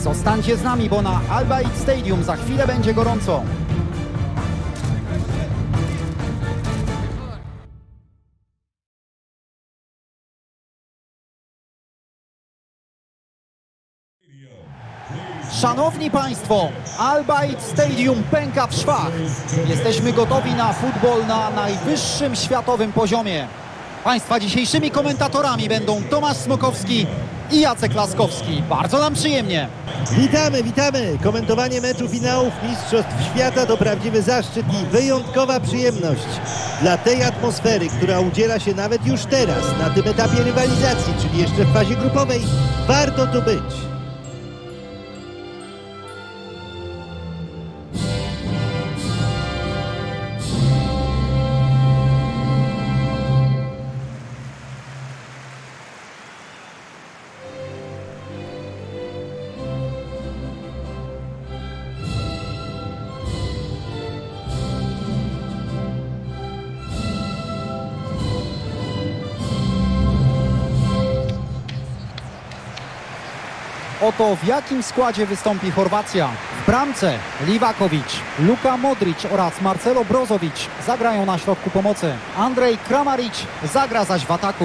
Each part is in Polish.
Zostańcie z nami, bo na Al Bayt Stadium za chwilę będzie gorąco. Szanowni Państwo, Al Bayt Stadium pęka w szwach. Jesteśmy gotowi na futbol na najwyższym światowym poziomie. Państwa dzisiejszymi komentatorami będą Tomasz Smokowski i Jacek Laskowski. Bardzo nam przyjemnie. Witamy, witamy! Komentowanie meczu finałów Mistrzostw Świata to prawdziwy zaszczyt i wyjątkowa przyjemność dla tej atmosfery, która udziela się nawet już teraz, na tym etapie rywalizacji, czyli jeszcze w fazie grupowej. Warto tu być! Oto w jakim składzie wystąpi Chorwacja. W bramce Livakovic, Luka Modric oraz Marcelo Brozovic zagrają na środku pomocy. Andrej Kramaric zagra zaś w ataku.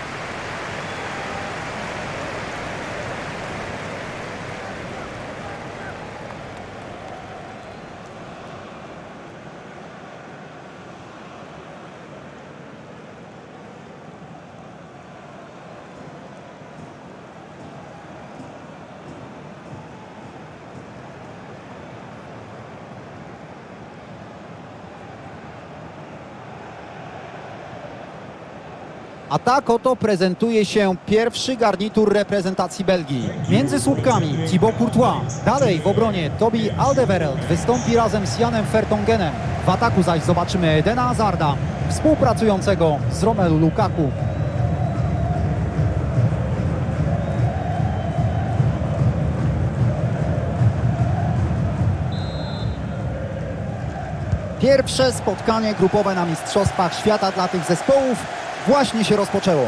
A tak oto prezentuje się pierwszy garnitur reprezentacji Belgii. Między słupkami Thibaut Courtois. Dalej w obronie Toby Alderweireld wystąpi razem z Janem Vertongenem. W ataku zaś zobaczymy Edena Hazarda, współpracującego z Romelu Lukaku. Pierwsze spotkanie grupowe na Mistrzostwach Świata dla tych zespołów właśnie się rozpoczęło.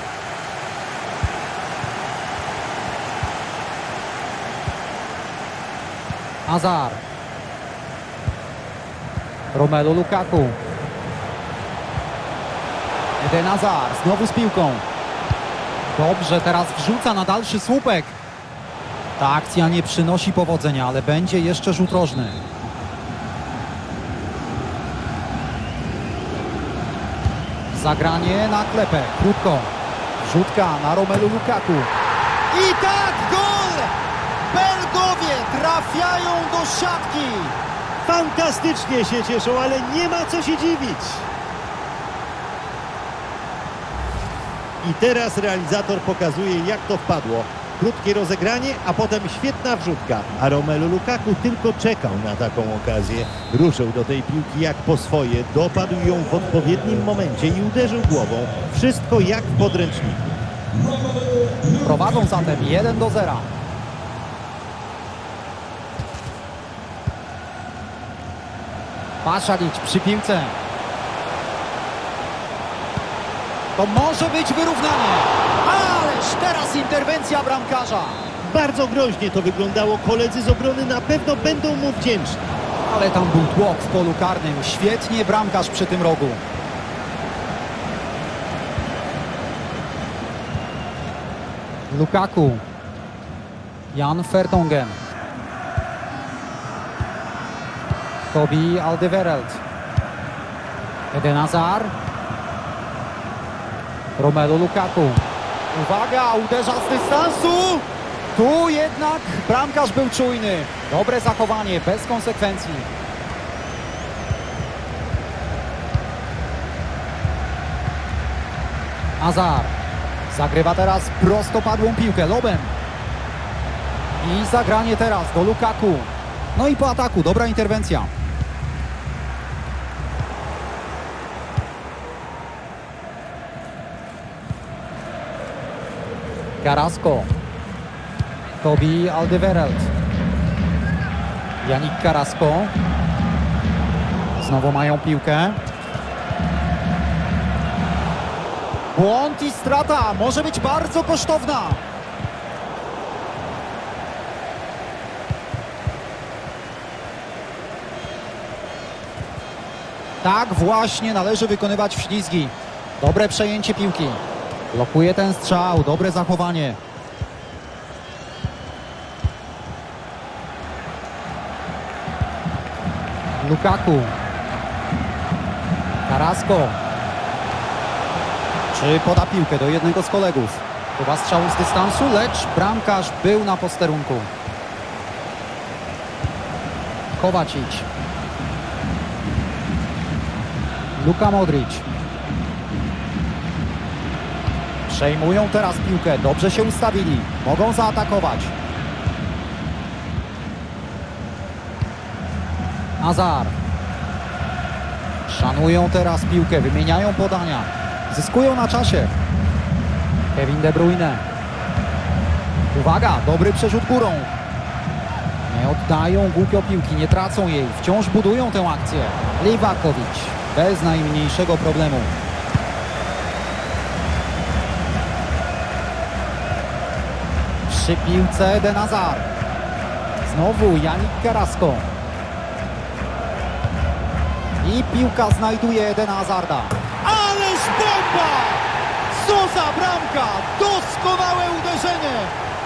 Hazard. Romelu Lukaku. Eden Hazard znowu z piłką. Dobrze, teraz wrzuca na dalszy słupek. Ta akcja nie przynosi powodzenia, ale będzie jeszcze rzut rożny. Zagranie na klepę, krótko. Rzutka na Romelu Lukaku. I tak gol! Belgowie trafiają do siatki. Fantastycznie się cieszą, ale nie ma co się dziwić. I teraz realizator pokazuje, jak to wpadło. Krótkie rozegranie, a potem świetna wrzutka. A Romelu Lukaku tylko czekał na taką okazję. Ruszył do tej piłki jak po swoje, dopadł ją w odpowiednim momencie i uderzył głową. Wszystko jak w podręczniku. Prowadzą zatem 1-0. Pašalić przy piłce. To może być wyrównanie. Ależ teraz interwencja bramkarza. Bardzo groźnie to wyglądało. Koledzy z obrony na pewno będą mu wdzięczni. Ale tam był tłok w polu karnym. Świetnie bramkarz przy tym rogu. Lukaku. Jan Vertonghen. Toby Alderweireld. Eden Hazard. Romelu Lukaku. Uwaga, uderza z dystansu. Tu jednak bramkarz był czujny. Dobre zachowanie, bez konsekwencji. Hazard. Zagrywa teraz prostopadłą piłkę lobem. I zagranie teraz do Lukaku. No i po ataku, dobra interwencja. Carrasco. Toby Alderweireld. Yannick Carrasco. Znowu mają piłkę. Błąd i strata może być bardzo kosztowna. Tak właśnie należy wykonywać wślizgi. Dobre przejęcie piłki. Blokuje ten strzał, dobre zachowanie. Lukaku. Carrasco. Czy poda piłkę do jednego z kolegów? Chyba strzał z dystansu, lecz bramkarz był na posterunku. Kovacic. Luka Modric. Przejmują teraz piłkę, dobrze się ustawili, mogą zaatakować. Hazard. Szanują teraz piłkę, wymieniają podania, zyskują na czasie. Kevin De Bruyne. Uwaga, dobry przerzut górą. Nie oddają głupio piłki, nie tracą jej, wciąż budują tę akcję. Livakovic bez najmniejszego problemu. Przy piłce Eden Hazard. Znowu Yannick Carrasco. I piłka znajduje Edena Hazarda. Ależ bomba! Co za bramka! Doskonałe uderzenie!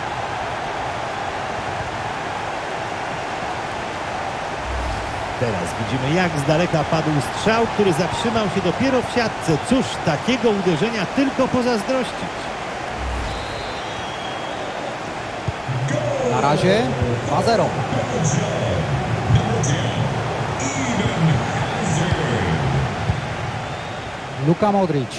Teraz widzimy, jak z daleka padł strzał, który zatrzymał się dopiero w siatce. Cóż, takiego uderzenia tylko pozazdrościć. Na razie 2-0. Luka Modric.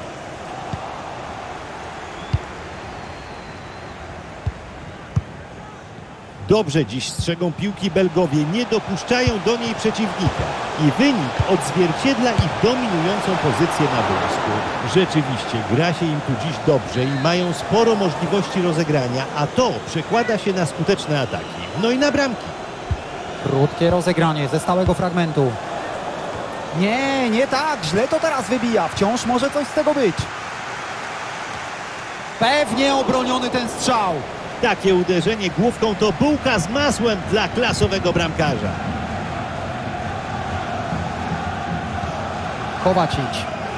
Dobrze dziś strzegą piłki Belgowie, nie dopuszczają do niej przeciwnika. I wynik odzwierciedla ich dominującą pozycję na boisku. Rzeczywiście gra się im tu dziś dobrze i mają sporo możliwości rozegrania, a to przekłada się na skuteczne ataki. No i na bramki. Krótkie rozegranie ze stałego fragmentu. Nie, nie tak, źle to teraz wybija. Wciąż może coś z tego być. Pewnie obroniony ten strzał. Takie uderzenie główką to bułka z masłem dla klasowego bramkarza. Kovacic.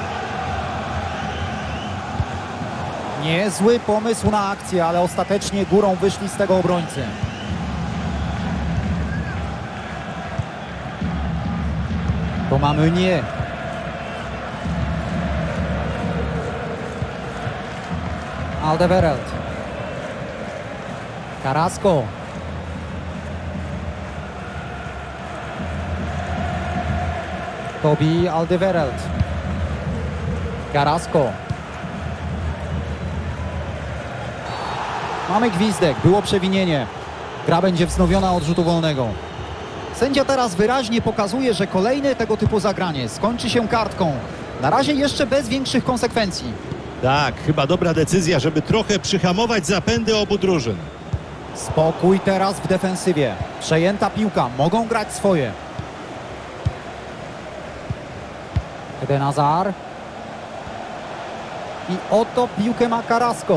Niezły pomysł na akcję, ale ostatecznie górą wyszli z tego obrońcy. To mamy nie. Alderweireld. Carrasco. Toby Alderweireld. Carrasco. Mamy gwizdek, było przewinienie. Gra będzie wznowiona od rzutu wolnego. Sędzia teraz wyraźnie pokazuje, że kolejne tego typu zagranie skończy się kartką. Na razie jeszcze bez większych konsekwencji. Tak, chyba dobra decyzja, żeby trochę przyhamować zapędy obu drużyn. Spokój teraz w defensywie. Przejęta piłka, mogą grać swoje. Eden Hazard. I oto piłkę ma Carrasco.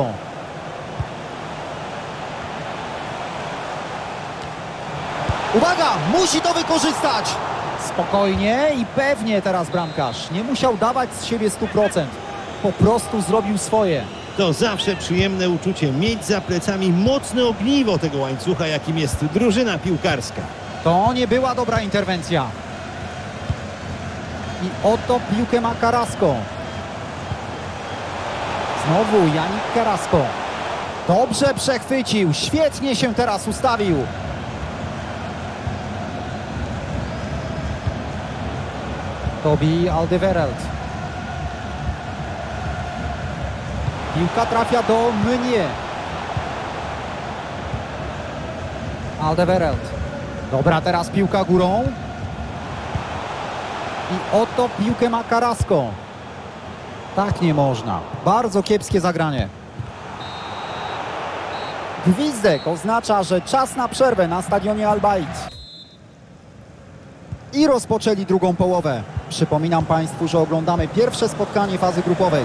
Uwaga, musi to wykorzystać. Spokojnie i pewnie teraz bramkarz. Nie musiał dawać z siebie 100%. Po prostu zrobił swoje. To zawsze przyjemne uczucie mieć za plecami mocne ogniwo tego łańcucha, jakim jest drużyna piłkarska. To nie była dobra interwencja. I oto piłkę ma Carrasco. Znowu Yannick Carrasco. Dobrze przechwycił, świetnie się teraz ustawił. Toby Alderweireld. Piłka trafia do Meunier. Alderweireld. Dobra, teraz piłka górą. I oto piłkę ma Carrasco. Tak nie można. Bardzo kiepskie zagranie. Gwizdek oznacza, że czas na przerwę na stadionie Al Bayt. I rozpoczęli drugą połowę. Przypominam Państwu, że oglądamy pierwsze spotkanie fazy grupowej.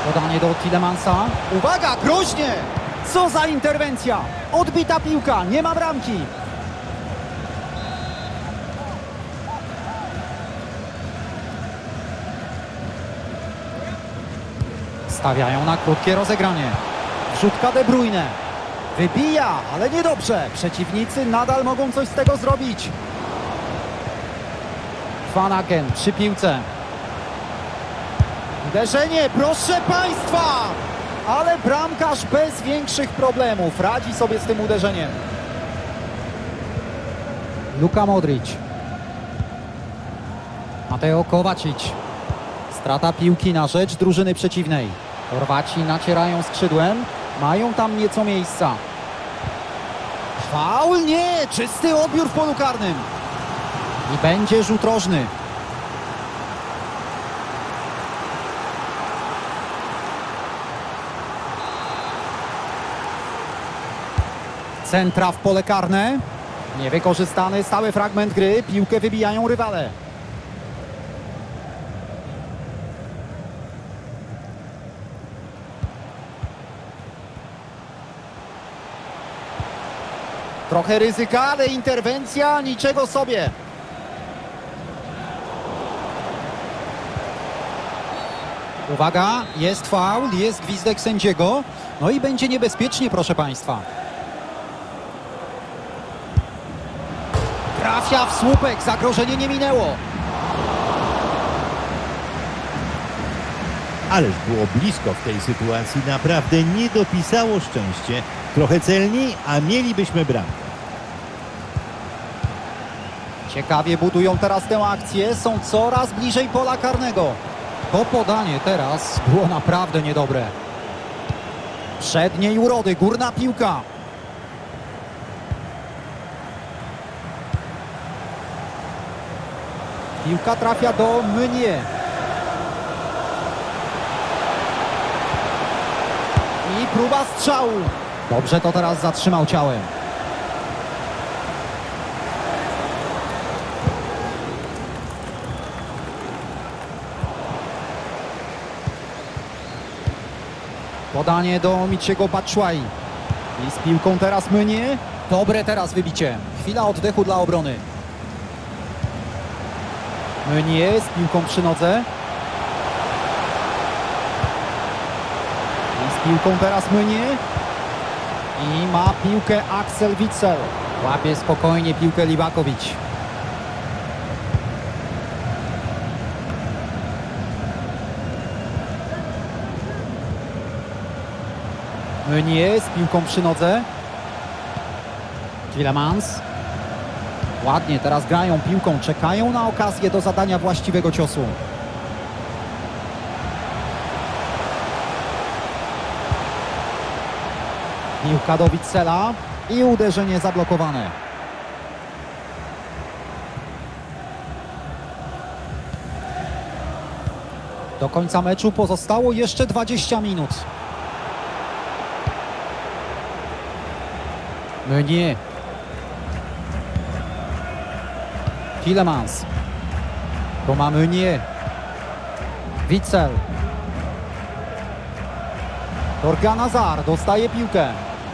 Podanie do Tillemansa. Uwaga, groźnie! Co za interwencja! Odbita piłka, nie ma bramki. Stawiają na krótkie rozegranie. Wrzutka De Bruyne. Wybija, ale niedobrze. Przeciwnicy nadal mogą coś z tego zrobić. Van Aken przy piłce. Uderzenie, proszę Państwa! Ale bramkarz bez większych problemów radzi sobie z tym uderzeniem. Luka Modric. Mateo Kovacic. Strata piłki na rzecz drużyny przeciwnej. Chorwaci nacierają skrzydłem. Mają tam nieco miejsca. Faul? Nie! Czysty odbiór w polu karnym. I będzie rzut rożny. Centra w pole karne. Niewykorzystany stały fragment gry. Piłkę wybijają rywale. Trochę ryzyka, ale interwencja niczego sobie. Uwaga, jest faul, jest gwizdek sędziego. No i będzie niebezpiecznie, proszę Państwa. Trafia w słupek, zagrożenie nie minęło. Ależ było blisko w tej sytuacji, naprawdę nie dopisało szczęście. Trochę celniej, a mielibyśmy bramkę. Ciekawie budują teraz tę akcję, są coraz bliżej pola karnego. To podanie teraz było naprawdę niedobre. Przedniej urody, górna piłka. Piłka trafia do Meunier. I próba strzału. Dobrze to teraz zatrzymał ciałem. Podanie do Michiego Batshuayi. I z piłką teraz Meunier. Dobre teraz wybicie. Chwila oddechu dla obrony. Meunier z piłką przy nodze. I z piłką teraz Meunier. I ma piłkę Axel Witsel. Łapie spokojnie piłkę Livakovic. Meunier z piłką przy nodze. Tielemans. Ładnie teraz grają piłką, czekają na okazję do zadania właściwego ciosu. Piłka do Witsela i uderzenie zablokowane. Do końca meczu pozostało jeszcze 20 minut. Meunier. Tielemans. To ma Meunier. Witsel. Torgan Hazard dostaje piłkę.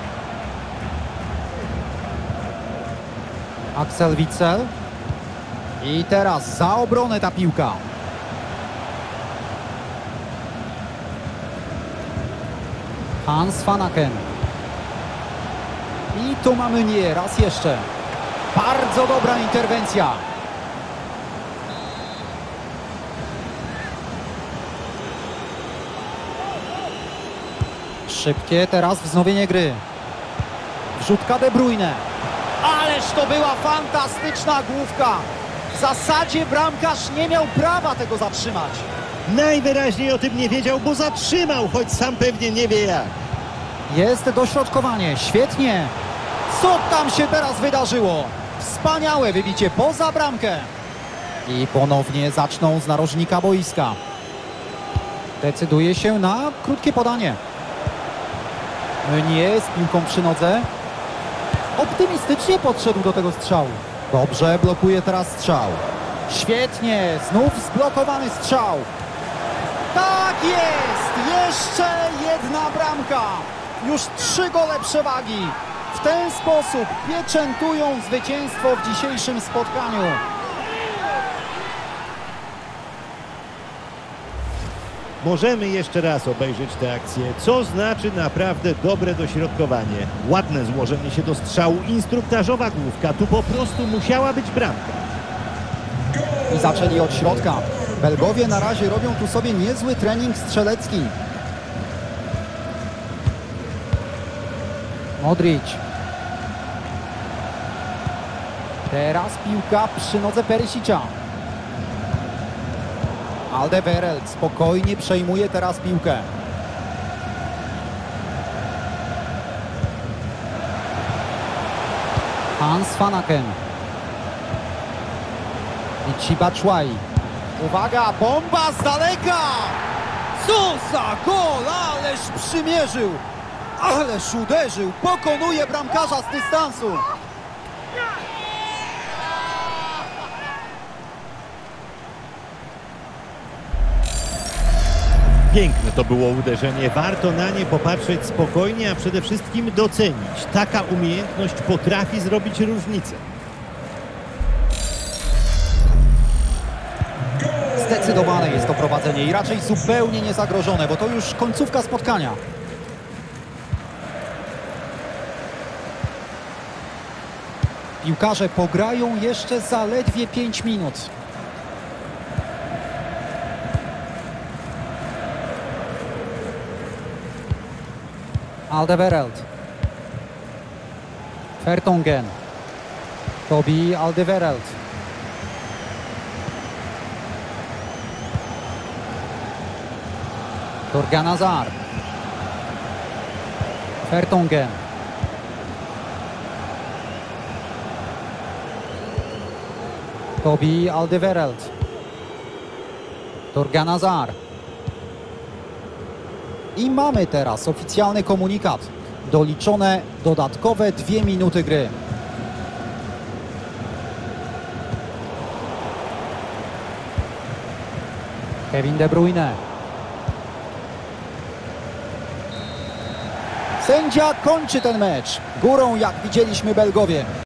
Axel Witsel. I teraz za obronę ta piłka. Hans Van Aken. I tu mamy Meunier, raz jeszcze. Bardzo dobra interwencja. Szybkie teraz wznowienie gry. Wrzutka De Bruyne. Ależ to była fantastyczna główka. W zasadzie bramkarz nie miał prawa tego zatrzymać. Najwyraźniej o tym nie wiedział, bo zatrzymał, choć sam pewnie nie wie jak. Jest dośrodkowanie, świetnie. Co tam się teraz wydarzyło? Wspaniałe wybicie poza bramkę. I ponownie zaczną z narożnika boiska. Decyduje się na krótkie podanie. Meunier z piłką przy nodze. Optymistycznie podszedł do tego strzału. Dobrze, blokuje teraz strzał. Świetnie, znów zblokowany strzał. Tak jest! Jeszcze jedna bramka! Już 3 gole przewagi. W ten sposób pieczętują zwycięstwo w dzisiejszym spotkaniu. Możemy jeszcze raz obejrzeć tę akcję, co znaczy naprawdę dobre dośrodkowanie. Ładne złożenie się do strzału, instruktażowa główka, tu po prostu musiała być bramka. I zaczęli od środka. Belgowie na razie robią tu sobie niezły trening strzelecki. Modric. Teraz piłka przy nodze Perisicza. Alderweireld spokojnie przejmuje teraz piłkę. Hans Vanaken. Michy Batshuayi. Uwaga, bomba z daleka! Co za gol! Ależ przymierzył! Ależ uderzył! Pokonuje bramkarza z dystansu! Piękne to było uderzenie, warto na nie popatrzeć spokojnie, a przede wszystkim docenić. Taka umiejętność potrafi zrobić różnicę. Zdecydowane jest to prowadzenie i raczej zupełnie niezagrożone, bo to już końcówka spotkania. Piłkarze pograją jeszcze zaledwie 5 minut. Alderweireld. Vertonghen. Toby Alderweireld. Thorgan Hazard. Vertonghen. Toby Alderweireld. Thorgan Hazard. I mamy teraz oficjalny komunikat. Doliczone dodatkowe 2 minuty gry. Kevin De Bruyne. Sędzia kończy ten mecz. Górą, jak widzieliśmy, Belgowie.